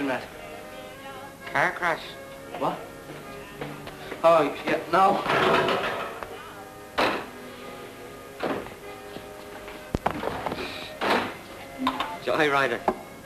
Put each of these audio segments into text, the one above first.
from that? Car crash. What? Oh, yeah, no. Joyrider.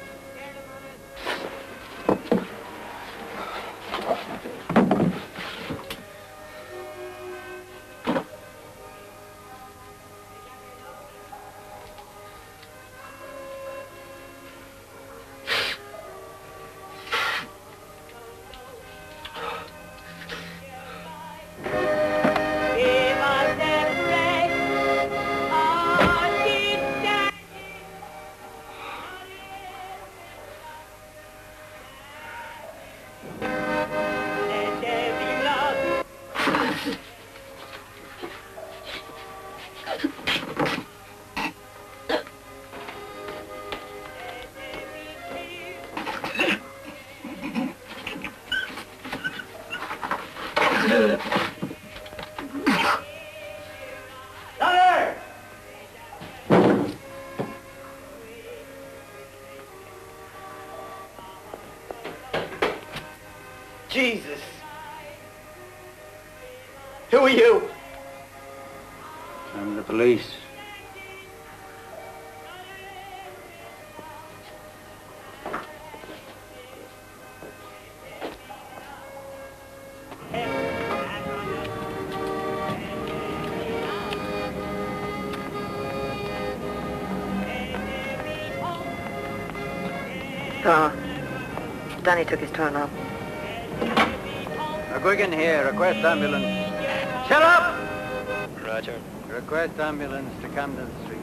Jesus! Who are you? I'm the police. Oh, Danny took his turn off. McGuigan here, request ambulance. Shut up! Roger. Request ambulance to Camden Street.